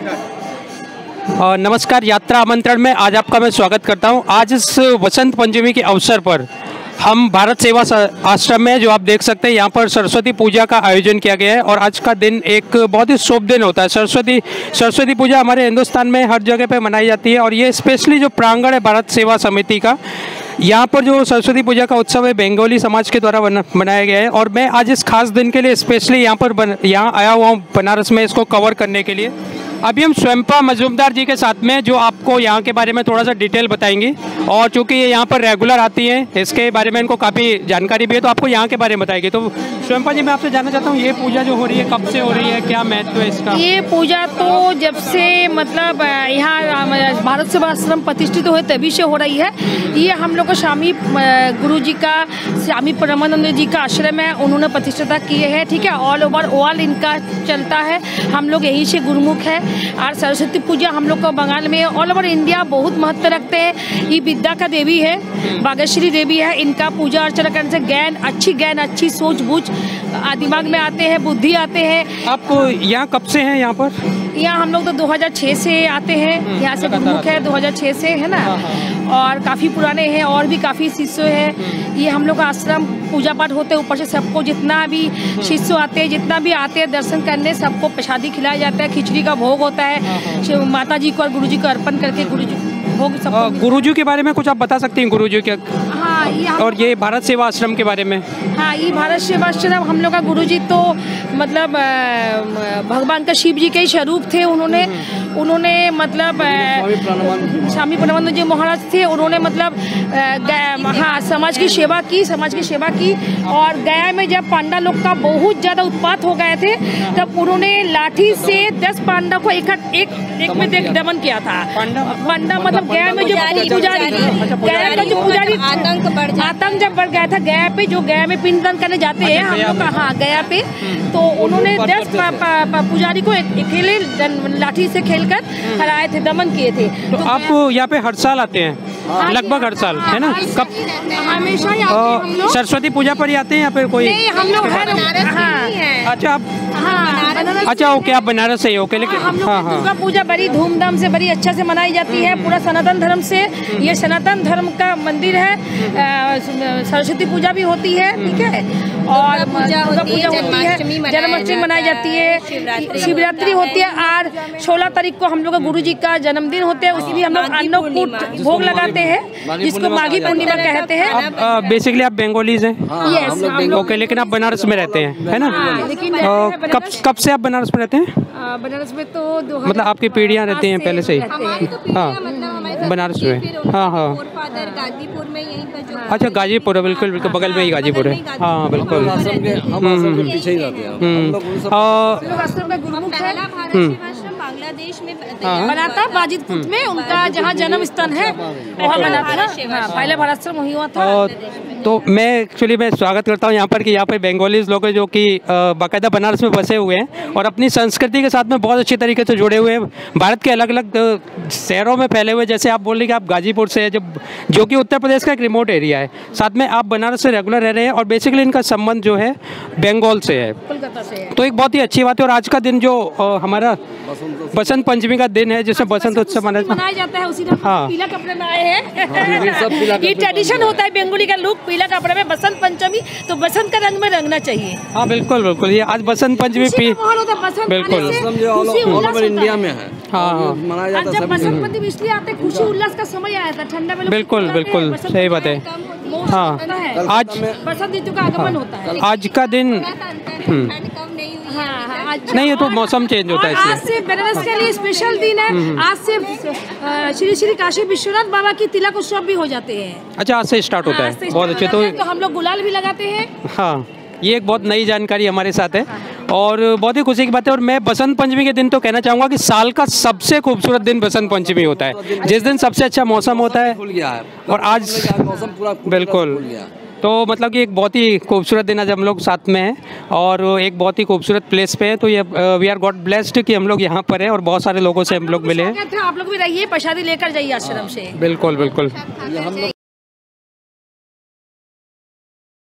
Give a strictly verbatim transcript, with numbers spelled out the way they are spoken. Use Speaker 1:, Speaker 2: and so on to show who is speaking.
Speaker 1: और नमस्कार, यात्रा आमंत्रण में आज आपका मैं स्वागत करता हूं। आज इस वसंत पंचमी के अवसर पर हम भारत सेवा आश्रम में, जो आप देख सकते हैं, यहाँ पर सरस्वती पूजा का आयोजन किया गया है। और आज का दिन एक बहुत ही शुभ दिन होता है। सरस्वती सरस्वती पूजा हमारे हिंदुस्तान में हर जगह पे मनाई जाती है। और ये स्पेशली जो प्रांगण है भारत सेवा समिति का, यहाँ पर जो सरस्वती पूजा का उत्सव है बंगाली समाज के द्वारा मनाया गया है। और मैं आज इस खास दिन के लिए स्पेशली यहाँ पर बन यहाँ आया हुआ हूँ बनारस में, इसको कवर करने के लिए। अभी हम स्वयंपा मजूमदार जी के साथ में, जो आपको यहाँ के बारे में थोड़ा सा डिटेल बताएंगी। और चूँकि ये यहाँ पर रेगुलर आती हैं, इसके बारे में इनको काफ़ी जानकारी भी है, तो आपको यहाँ के बारे में बताएगी। तो स्वयंपा जी, मैं आपसे जानना चाहता हूँ, ये पूजा जो हो रही है कब से हो रही है, क्या महत्व है इसका?
Speaker 2: ये पूजा तो जब से मतलब यहाँ भारत सेवा आश्रम प्रतिष्ठित हुए तभी से हो रही है। ये हम लोग को स्वामी गुरु जी का, स्वामी परमानंद जी का आश्रम है, उन्होंने प्रतिष्ठित किए हैं। ठीक है, ऑल ओवर वर्ल्ड इनका चलता है। हम लोग यहीं से गुरुमुख है। और सरस्वती पूजा हम लोग को बंगाल में ऑल ओवर इंडिया बहुत महत्व रखते हैं। ये विद्या का देवी है, भाग्यश्री देवी है। इनका पूजा अर्चना करने से ज्ञान, अच्छी ज्ञान, अच्छी सोच बूझ दिमाग में आते हैं, बुद्धि आते हैं।
Speaker 1: आप यहाँ कब से हैं यहाँ पर?
Speaker 2: यहाँ हम लोग तो दो हज़ार छह से आते हैं, यहाँ से गुरुमुख है, दो हज़ार छह से, है ना। और काफ़ी पुराने हैं, और भी काफ़ी शिष्य हैं। ये हम लोग का आश्रम पूजा पाठ होते हैं, ऊपर से सबको जितना भी शिष्य आते हैं, जितना भी आते हैं दर्शन करने, सबको प्रसादी खिलाया जाता है। खिचड़ी का भोग होता है, माता जी को और गुरु जी को अर्पण करके गुरु जी भोग सब।
Speaker 1: गुरु जी के बारे में कुछ आप बता सकती हैं? गुरु जी क्या?
Speaker 2: हाँ, ये
Speaker 1: और ये भारत सेवा आश्रम के बारे में?
Speaker 2: हाँ, ये भारत सेवा आश्रम हम लोग का गुरु जी तो मतलब भगवान का शिव जी के ही स्वरूप थे। उन्होंने उन्होंने मतलब स्वामी परमानंद जी महाराज थे। उन्होंने मतलब हाँ समाज की सेवा की, समाज की सेवा की। और गया में जब पांडा लोग का बहुत ज़्यादा उत्पात हो गए थे, तब उन्होंने लाठी से दस पांडा को एक एक, एक में देख दमन किया था। पांडा मतलब गया में जो पुजारी, गया का जो पुजारी आतंक बढ़ आतंक जब बढ़ गया था गया पे, जो गया में पिंडदान करने जाते हैं हम लोग, हाँ गया पे, तो उन्होंने दस पुजारी को अकेले लाठी से खेलकर हराए थे, दमन किए थे।
Speaker 1: तो आप यहाँ पे हर साल आते हैं? लगभग हर साल, है ना? कब?
Speaker 2: हमेशा ही आते हैं हम लोग।
Speaker 1: सरस्वती पूजा पर ही आते हैं या फिर कोई?
Speaker 2: नहीं, हम लोग
Speaker 1: अच्छा, आप
Speaker 2: हाँ,
Speaker 1: अच्छा ओके, आप बनारस से ही ओके। लेकिन
Speaker 2: हम लोग दुर्गा पूजा बड़ी धूमधाम से, बड़ी अच्छा से मनाई जाती है, पूरा सनातन धर्म से। ये सनातन धर्म का मंदिर है। सरस्वती पूजा भी होती है, ठीक है, और दुर्गा पूजा होती है, जन्माष्टमी मनाई जाती है, शिवरात्रि होती है। और सोलह तारीख को हम लोग का गुरु जी का जन्मदिन होते हैं, उसकी भी हम लोग अन्नकूट भोग लगाते हैं, जिसको माघी पूर्णिमा कहते हैं।
Speaker 1: बेसिकली आप बंगालीज हैं?
Speaker 2: यस,
Speaker 1: ओके, लेकिन आप बनारस में रहते हैं, है ना? कब कब से आप बनारस में रहते हैं?
Speaker 2: बनारस में तो
Speaker 1: मतलब आपकी पीढ़ियाँ रहती हैं पहले से ही? हाँ, बनारस में। हाँ हाँ,
Speaker 3: गाजीपुर में यहीं पर जो।
Speaker 1: अच्छा, गाजीपुर है, बिल्कुल बिल्कुल बगल में ही गाजीपुर है। हाँ बिल्कुल।
Speaker 4: हम आश्रम के पीछे ही रहते हैं।
Speaker 2: आश्रम का गुरुमुख है,
Speaker 3: बांग्लादेश में
Speaker 2: बनाता बाजिदपुर में, उनका जहाँ जन्म स्थान है वहाँ बना था। पहले भारत आश्रम वही हुआ था।
Speaker 1: तो मैं एक्चुअली मैं स्वागत करता हूँ यहाँ पर कि यहाँ पर बंगालीज लोग हैं जो कि बाकायदा बनारस में बसे हुए हैं और अपनी संस्कृति के साथ में बहुत अच्छी तरीके से जुड़े हुए हैं। भारत के अलग अलग शहरों में फैले हुए, जैसे आप बोल रहे कि आप गाजीपुर से हैं, जब जो कि उत्तर प्रदेश का एक रिमोट एरिया है, साथ में आप बनारस से रेगुलर रह रहे हैं और बेसिकली इनका संबंध जो है बंगाल से है,
Speaker 2: कोलकाता से है।
Speaker 1: तो एक बहुत ही अच्छी बात है। और आज का दिन जो हमारा बसंत पंचमी का दिन है, जिसमें बसंत उत्सव मनाया
Speaker 2: जाता है, उसी दिन
Speaker 1: हाँ
Speaker 2: पीला कपड़े में आए हैं। ये ट्रेडिशन होता है बंगाली का, लुक पीला कपड़े में, बसंत पंचमी तो बसंत का रंग में रंगना चाहिए।
Speaker 1: हाँ बिल्कुल बिल्कुल, ये आज बसंत पंचमी पी बिल्कुल
Speaker 4: इंडिया में है।
Speaker 1: हाँ,
Speaker 4: मनाया जाता है।
Speaker 2: जब बसंत पंचमी इसलिए आते, खुशी उल्लास का समय आया था, ठंडा में
Speaker 1: बिल्कुल बिल्कुल सही बात है। हाँ, आज
Speaker 2: बसंत ऋतु का आगमन होता है।
Speaker 1: आज का दिन
Speaker 2: हाँ, आज
Speaker 1: नहीं, ये तो मौसम चेंज होता है इसलिए।
Speaker 2: आज से बनारस के लिए स्पेशल दिन है। आज से श्री श्री काशी विश्वनाथ बाबा की तिलक उत्सव भी हो जाते हैं।
Speaker 1: अच्छा, आज से स्टार्ट होता है, बहुत अच्छे। तो
Speaker 2: तो हम लोग गुलाल भी लगाते हैं।
Speaker 1: हाँ, ये एक बहुत नई जानकारी हमारे साथ है और बहुत ही खुशी की बात है। और मैं बसंत पंचमी के दिन तो कहना चाहूँगा कि साल का सबसे खूबसूरत दिन बसंत पंचमी होता है, जिस दिन सबसे अच्छा मौसम होता है। और आज
Speaker 4: मौसम पूरा
Speaker 1: बिल्कुल, तो मतलब कि एक बहुत ही खूबसूरत दिन आज हम लोग साथ में हैं और एक बहुत ही खूबसूरत प्लेस पे है। तो ये वी आर गॉड ब्लेस्ड कि हम लोग यहाँ पर हैं और बहुत सारे लोगों से हम लोग मिले हैं।
Speaker 2: आप लोग भी रहिए, प्रसादी लेकर जाइए आश्रम से।
Speaker 1: बिल्कुल बिल्कुल।